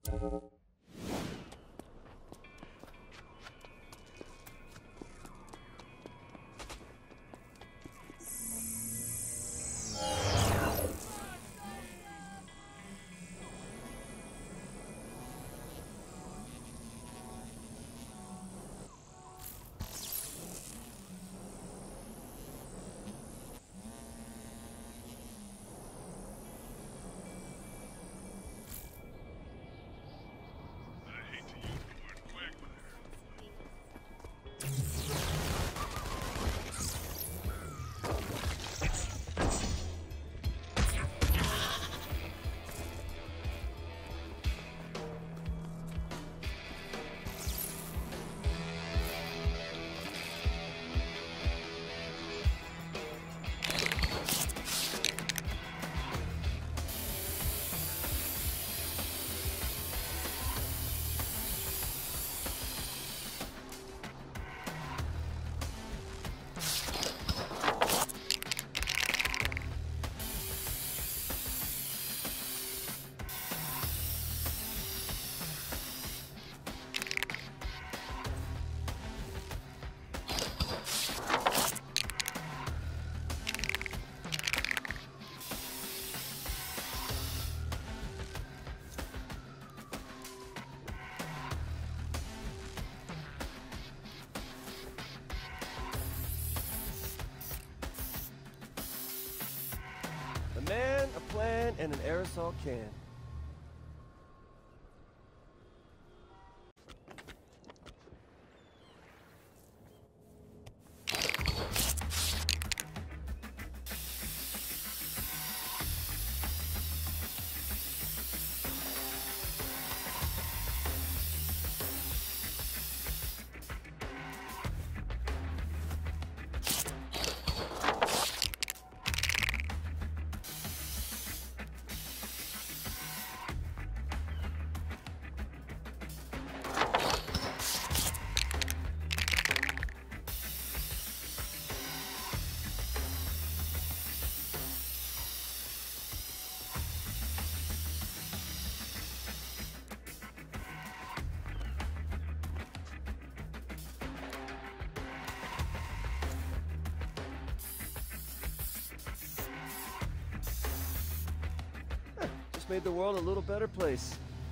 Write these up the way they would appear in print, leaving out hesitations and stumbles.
A man, a plan, and an aerosol can. Just made the world a little better place.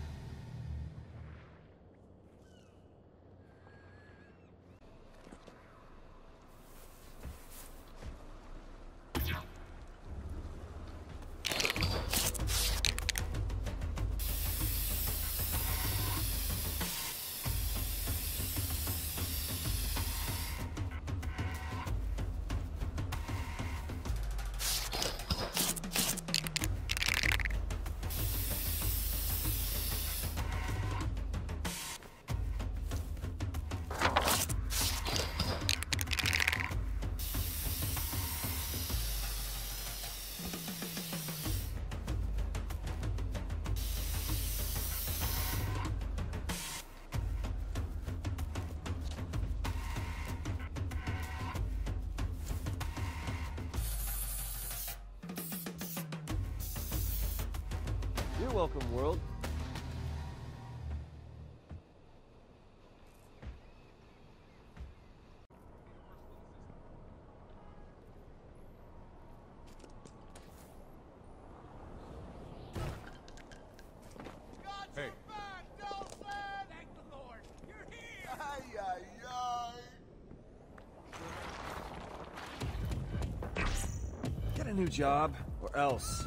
You're welcome, world. Hey. Thank the Lord. You're here. Ay, ay, ay. Get a new job, or else.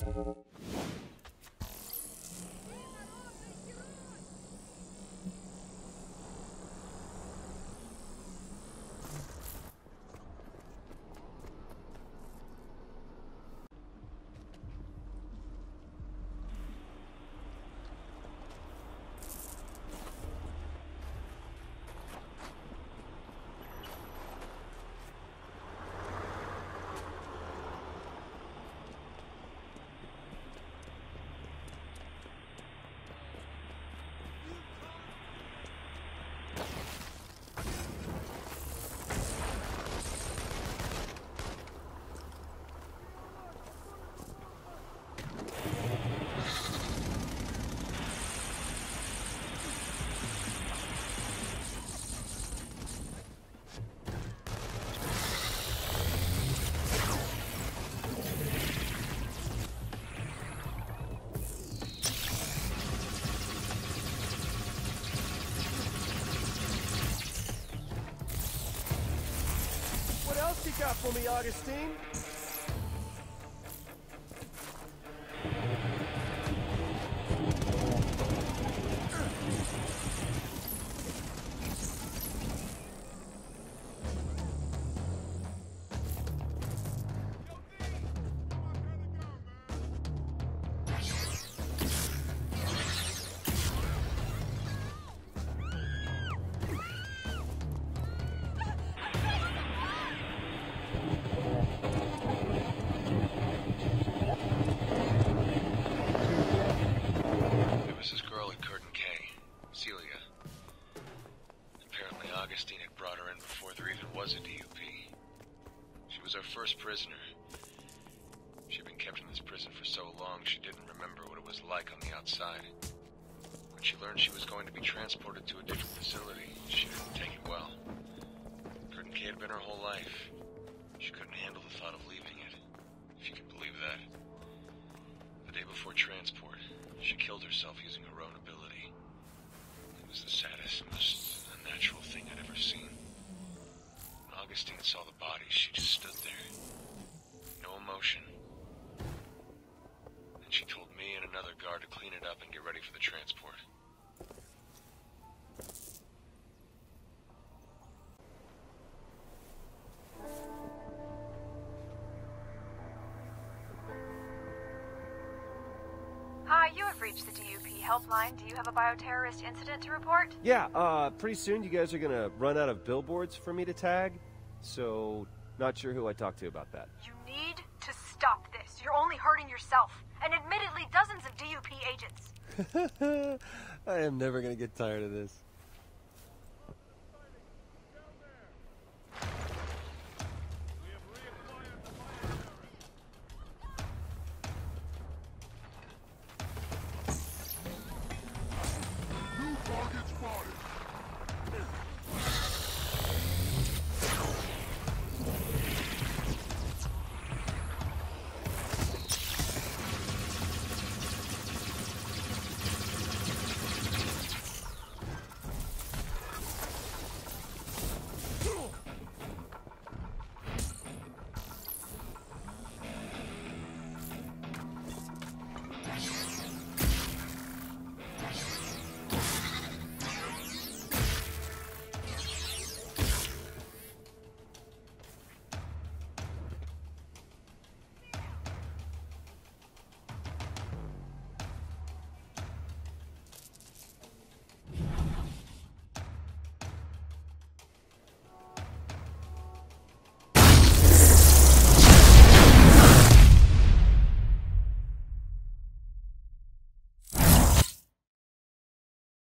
What else you got for me, Augustine? There was this girl at Curtin K, Celia. Apparently Augustine had brought her in before there even was a DUP. She was our first prisoner. She'd been kept in this prison for so long she didn't remember what it was like on the outside. When she learned she was going to be transported to a different facility, she didn't take it well. Curtin K had been her whole life. She couldn't handle the thought of leaving it, if you can believe that. The day before transport, she killed herself using her own ability. It was the saddest, most unnatural thing I'd ever seen. When Augustine saw the body, she just stood there. No emotion. And she told me and another guard to clean it up and get ready for the transport. Hi, you have reached the DUP helpline. Do you have a bioterrorist incident to report? Yeah, pretty soon you guys are gonna run out of billboards for me to tag, so not sure who I talk to about that. You need to stop this. You're only hurting yourself, and admittedly dozens of DUP agents. I am never gonna get tired of this.